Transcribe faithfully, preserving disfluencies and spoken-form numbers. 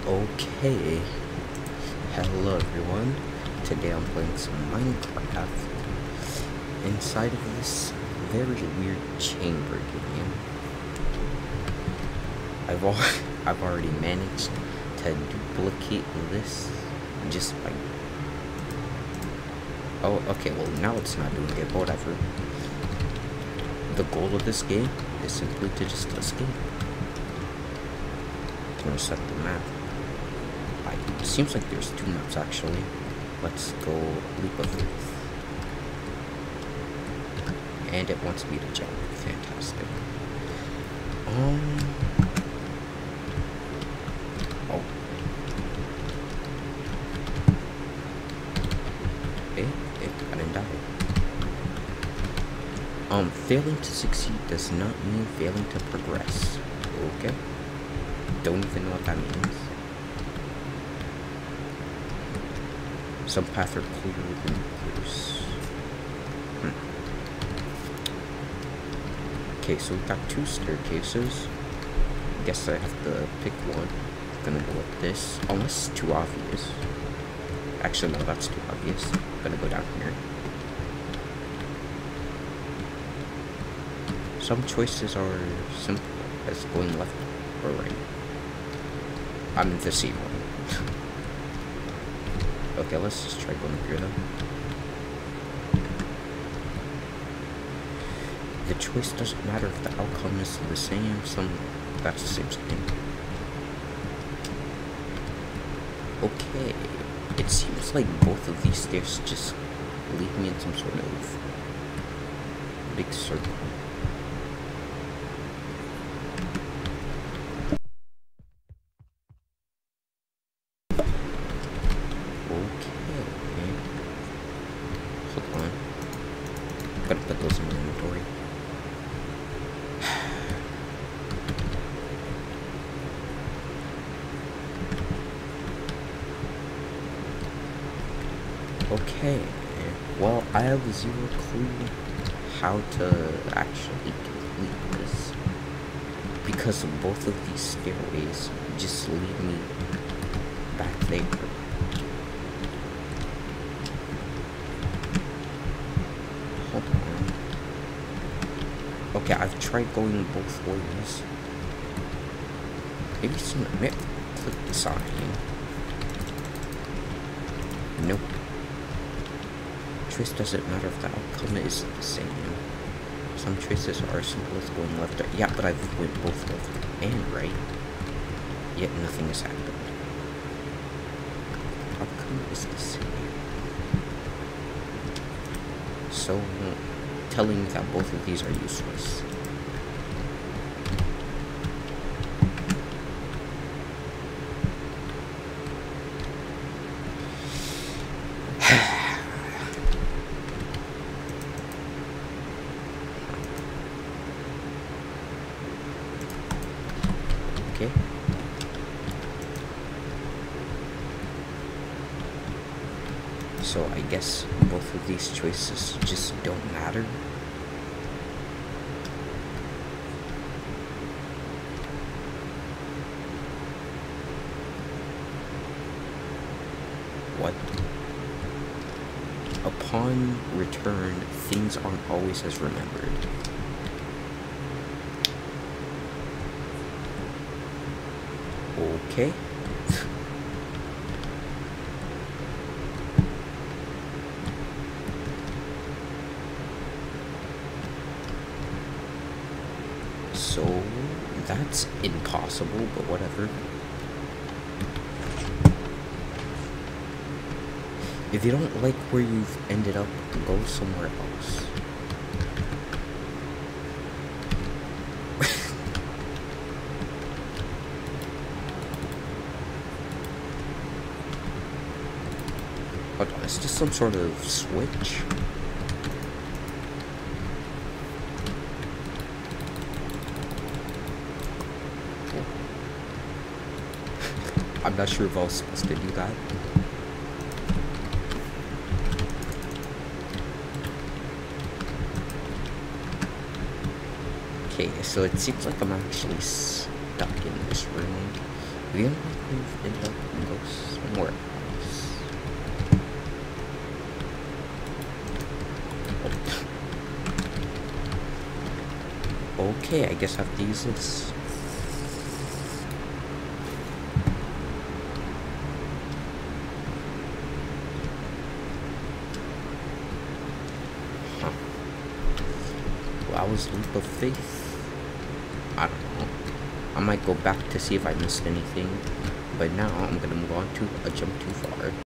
Okay, hello everyone. Today I'm playing some Minecraft inside of this very weird chamber game. I've al I've already managed to duplicate this just by. Oh, okay. Well, now it's not doing it, but whatever. The goal of this game is simply to just escape. I'm gonna set the map. It seems like there's two maps actually. Let's go leap of faith. And it wants me to jump. Fantastic. Um. Oh. Hey, hey, I didn't die. Um, failing to succeed does not mean failing to progress. Okay? Don't even know what that means. Some paths are clearer than others. Hmm. Okay, so we've got two staircases. Guess I have to pick one. I'm gonna go with this. Unless it's too obvious. Actually, no, that's too obvious. I'm gonna go down here. Some choices are simple as going left or right. I'm the same one. Okay, let's just try going up here though. The choice doesn't matter if the outcome is the same. Some that's the same thing. Okay, it seems like both of these stairs just lead me in some sort of big circle. Put those in my inventory. Okay, well, I have zero clue how to actually complete this because both of these stairways just lead me back there. Okay, I've tried going both ways. Maybe some maybe click the sign. Nope. Choice doesn't matter if the outcome is the same. Some choices are simple as going left or yeah, but I've went both left and right. Yet nothing has happened. Outcome is the same. So telling me that both of these are useless. Okay. So I guess both of these choices just don't matter. What? Upon return, things aren't always as remembered. Okay. So, that's impossible, but whatever. If you don't like where you've ended up, go somewhere else. Hold on, is this some sort of switch? I'm not sure if I was supposed to do that. Okay, so it seems like I'm actually stuck in this room. We only move it up and go somewhere else. Oh. Okay, I guess I have to use this. Huh. Well, I was leap of faith. I don't know. I might go back to see if I missed anything. But now I'm gonna move on to a jump too far.